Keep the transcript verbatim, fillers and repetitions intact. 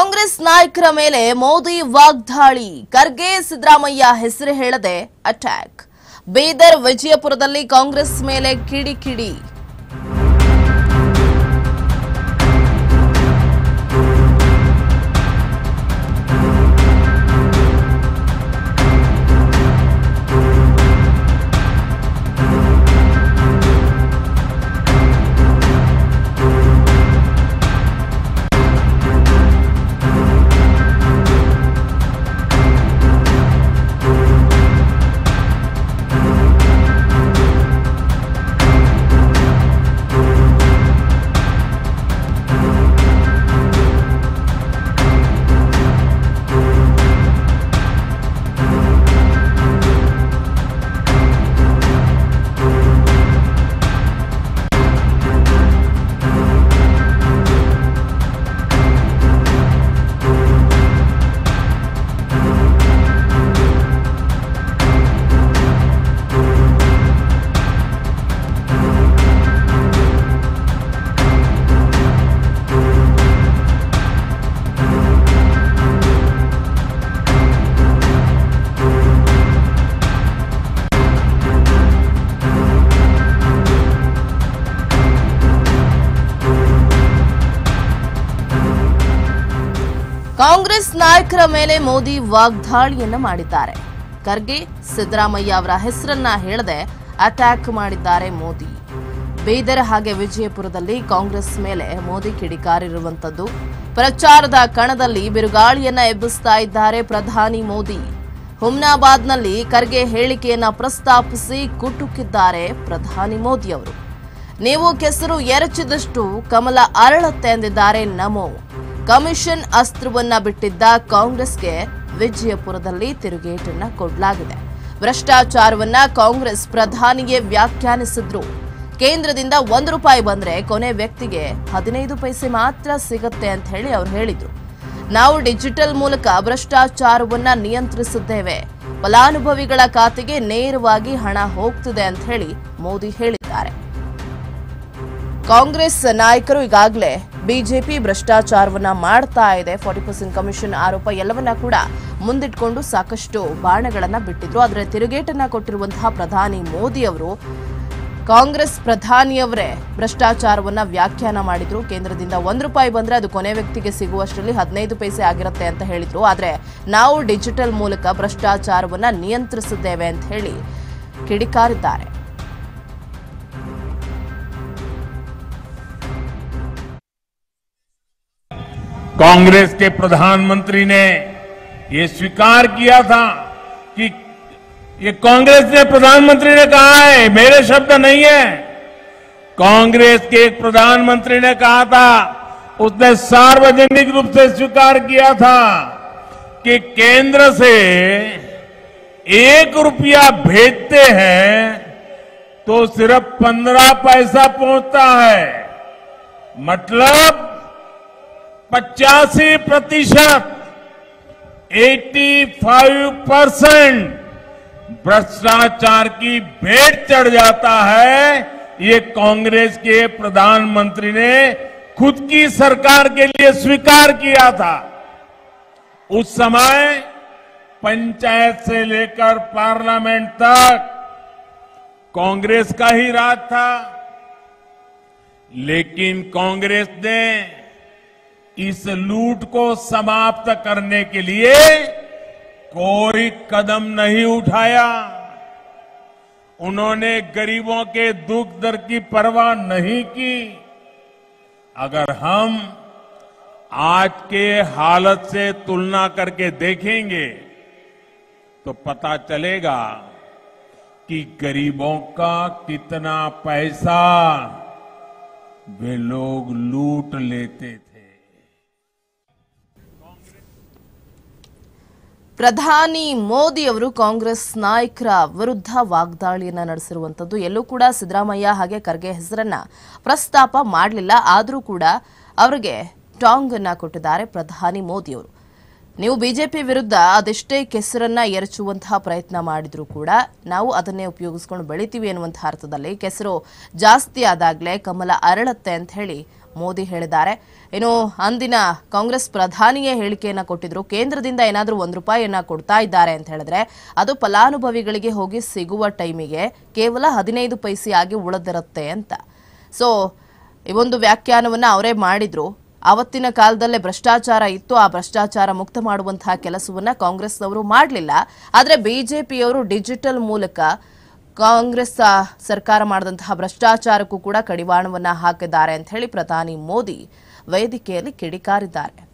ಕಾಂಗ್ರೆಸ್ ನಾಯಕರ ಮೇಲೆ ಮೋದಿ ವಾಗ್ದಾಳಿ. ಖರ್ಗೆ ಸಿದ್ದರಾಮಯ್ಯ ಹೆಸರು ಹೇಳದೆ ಅಟ್ಯಾಕ್. ಬೀದರ್ ವಿಜಯಪುರದಲ್ಲಿ ಕಾಂಗ್ರೆಸ್ ಮೇಲೆ ಕಿಡಿಕಿಡಿ. ಕಾಂಗ್ರೆಸ್ ನಾಯಕರ ಮೇಲೆ ಮೋದಿ ವಾಗ್ದಾಳಿಯನ್ನ ಮಾಡಿದ್ದಾರೆ. ಖರ್ಗೆ ಸಿದ್ದರಾಮಯ್ಯ ಅವರ ಹೆಸರನ್ನ ಹೇಳದೆ ಅಟ್ಯಾಕ್ ಮಾಡಿದ್ದಾರೆ ಮೋದಿ. ಬೀದರ್ ಹಾಗೆ ವಿಜಯಪುರದಲ್ಲಿ ಕಾಂಗ್ರೆಸ್ ಮೇಲೆ ಮೋದಿ ಕಿಡಿಕಾರಿರುವಂತದ್ದು. ಪ್ರಚಾರದ ಕಣದಲ್ಲಿ ಬಿರುಗಾಳಿಯನ್ನ ಎಬ್ಬಿಸ್ತಾ ಇದ್ದಾರೆ ಪ್ರಧಾನಿ ಮೋದಿ. ಹುಮ್ನಾಬಾದ್ನಲ್ಲಿ ಖರ್ಗೆ ಹೇಳಿಕೆಯನ್ನ ಪ್ರಸ್ತಾಪಿಸಿ ಕುಟುಕಿದ್ದಾರೆ ಪ್ರಧಾನಿ ಮೋದಿ ಅವರು. ನೀವು ಕೆಸರು ಎರಚಿದಷ್ಟು ಕಮಲ ಅರಳುತ್ತೆ ಎಂದಿದ್ದಾರೆ ನಮೋ. ಕಮಿಷನ್ ಅಸ್ತ್ರವನ್ನ ಬಿಟ್ಟಿದ್ದ ಕಾಂಗ್ರೆಸ್ಗೆ ವಿಜಯಪುರದಲ್ಲಿ ತಿರುಗೇಟನ್ನ ಕೊಡಲಾಗಿದೆ. ಭ್ರಷ್ಟಾಚಾರವನ್ನ ಕಾಂಗ್ರೆಸ್ ಪ್ರಧಾನಿಗೆ ವ್ಯಾಖ್ಯಾನಿಸಿದ್ರು. ಕೇಂದ್ರದಿಂದ ಒಂದು ರೂಪಾಯಿ ಬಂದ್ರೆ ಕೊನೆ ವ್ಯಕ್ತಿಗೆ ಹದಿನೈದು ಪೈಸೆ ಮಾತ್ರ ಸಿಗುತ್ತೆ ಅಂತ ಹೇಳಿ ಅವ್ರು ಹೇಳಿದ್ರು. ನಾವು ಡಿಜಿಟಲ್ ಮೂಲಕ ಭ್ರಷ್ಟಾಚಾರವನ್ನ ನಿಯಂತ್ರಿಸಿದ್ದೇವೆ. ಫಲಾನುಭವಿಗಳ ಖಾತೆಗೆ ನೇರವಾಗಿ ಹಣ ಹೋಗ್ತಿದೆ ಅಂತ ಹೇಳಿ ಮೋದಿ ಹೇಳಿದ್ದಾರೆ. ಕಾಂಗ್ರೆಸ್ ನಾಯಕರು ಈಗಾಗಲೇ ಬಿಜೆಪಿ ಭ್ರಷ್ಟಾಚಾರವನ್ನ ಮಾಡ್ತಾ ಇದೆ, ಫಾರ್ಟಿ ಪರ್ಸೆಂಟ್ ಕಮಿಷನ್ ಆರೋಪ ಎಲ್ಲವನ್ನ ಕೂಡ ಮುಂದಿಟ್ಕೊಂಡು ಸಾಕಷ್ಟು ಬಾಣಗಳನ್ನ ಬಿಟ್ಟಿದ್ರು. ಆದರೆ ತಿರುಗೇಟನ್ನ ಕೊಟ್ಟಿರುವಂತಹ ಪ್ರಧಾನಿ ಮೋದಿ ಅವರು ಕಾಂಗ್ರೆಸ್ ಪ್ರಧಾನಿಯವರೇ ಭ್ರಷ್ಟಾಚಾರವನ್ನ ವ್ಯಾಖ್ಯಾನ ಮಾಡಿದ್ರು. ಕೇಂದ್ರದಿಂದ ಒಂದು ರೂಪಾಯಿ ಬಂದ್ರೆ ಅದು ಕೊನೆ ವ್ಯಕ್ತಿಗೆ ಸಿಗುವಷ್ಟರಲ್ಲಿ ಹದಿನೈದು ಪೈಸೆ ಆಗಿರುತ್ತೆ ಅಂತ ಹೇಳಿದ್ರು. ಆದ್ರೆ ನಾವು ಡಿಜಿಟಲ್ ಮೂಲಕ ಭ್ರಷ್ಟಾಚಾರವನ್ನ ನಿಯಂತ್ರಿಸಿದ್ದೇವೆ ಅಂತ ಹೇಳಿ ಕಿಡಿಕಾರಿದ್ದಾರೆ. कांग्रेस के प्रधानमंत्री ने ये स्वीकार किया था कि ये कांग्रेस ने प्रधानमंत्री ने कहा है, मेरे शब्द नहीं है। कांग्रेस के एक प्रधानमंत्री ने कहा था, उसने सार्वजनिक रूप से स्वीकार किया था कि केंद्र से एक रुपया भेजते हैं तो सिर्फ पंद्रह पैसा पहुंचता है। मतलब पचासी प्रतिशत पचासी परसेंट भ्रष्टाचार की भेंट चढ़ जाता है। ये कांग्रेस के प्रधानमंत्री ने खुद की सरकार के लिए स्वीकार किया था। उस समय पंचायत से लेकर पार्लियामेंट तक कांग्रेस का ही राज था, लेकिन कांग्रेस ने इस लूट को समाप्त करने के लिए कोई कदम नहीं उठाया। उन्होंने गरीबों के दुख दर्द की परवाह नहीं की। अगर हम आज के हालत से तुलना करके देखेंगे तो पता चलेगा कि गरीबों का कितना पैसा वे लोग लूट लेते थे। ಪ್ರಧಾನಿ ಮೋದಿ ಅವರು ಕಾಂಗ್ರೆಸ್ ನಾಯಕರ ವಿರುದ್ಧ ವಾಗ್ದಾಳಿಯನ್ನ ನಡೆಸಿರುವಂತದ್ದು. ಎಲ್ಲೂ ಕೂಡ ಸಿದ್ದರಾಮಯ್ಯ ಹಾಗೆ ಖರ್ಗೆ ಹೆಸರನ್ನ ಪ್ರಸ್ತಾಪ ಮಾಡಲಿಲ್ಲ. ಆದರೂ ಕೂಡ ಅವರಿಗೆ ಟಾಂಗ್ ಅನ್ನ ಕೊಟ್ಟಿದ್ದಾರೆ ಪ್ರಧಾನಿ ಮೋದಿ ಅವರು. ನೀವು ಬಿಜೆಪಿ ವಿರುದ್ಧ ಅದೆಷ್ಟೇ ಕೆಸರನ್ನ ಎರಚುವಂತಹ ಪ್ರಯತ್ನ ಮಾಡಿದ್ರು ಕೂಡ ನಾವು ಅದನ್ನೇ ಉಪಯೋಗಿಸಿಕೊಂಡು ಬೆಳಿತೀವಿ ಅನ್ನುವಂತಹ ಅರ್ಥದಲ್ಲಿ ಕೆಸರು ಜಾಸ್ತಿ ಆದಾಗಲೇ ಕಮಲ ಅರಳುತ್ತೆ ಅಂತ ಹೇಳಿ ಮೋದಿ ಹೇಳಿದ್ದಾರೆ. ಇನ್ನು ಅಂದಿನ ಕಾಂಗ್ರೆಸ್ ಪ್ರಧಾನಿಯೇ ಹೇಳಿಕೆಯನ್ನ ಕೊಟ್ಟಿದ್ರು, ಕೇಂದ್ರದಿಂದ ಏನಾದರೂ ಒಂದು ರೂಪಾಯಿಯನ್ನ ಕೊಡ್ತಾ ಇದ್ದಾರೆ ಅಂತ ಹೇಳಿದ್ರೆ ಅದು ಫಲಾನುಭವಿಗಳಿಗೆ ಹೋಗಿ ಸಿಗುವ ಟೈಮಿಗೆ ಕೇವಲ ಹದಿನೈದು ಪೈಸೆಯಾಗಿ ಉಳಿದಿರುತ್ತೆ ಅಂತ. ಸೊ ಈ ಒಂದು ವ್ಯಾಖ್ಯಾನವನ್ನ ಅವರೇ ಮಾಡಿದ್ರು. ಅವತ್ತಿನ ಕಾಲದಲ್ಲೇ ಭ್ರಷ್ಟಾಚಾರ ಇತ್ತು, ಆ ಭ್ರಷ್ಟಾಚಾರ ಮುಕ್ತ ಮಾಡುವಂತಹ ಕೆಲಸವನ್ನ ಕಾಂಗ್ರೆಸ್ನವರು ಮಾಡಲಿಲ್ಲ. ಆದರೆ ಬಿಜೆಪಿಯವರು ಡಿಜಿಟಲ್ ಮೂಲಕ ಕಾಂಗ್ರೆಸ್ ಸರ್ಕಾರ ಮಾಡಿದಂತಹ ಭ್ರಷ್ಟಾಚಾರಕ್ಕೂ ಕೂಡ ಕಡಿವಾಣವನ್ನ ಹಾಕಿದ್ದಾರೆ ಅಂತ ಹೇಳಿ ಪ್ರಧಾನಿ ಮೋದಿ ವೇದಿಕೆಯಲ್ಲಿ ಕಿಡಿಕಾರಿದ್ದಾರೆ.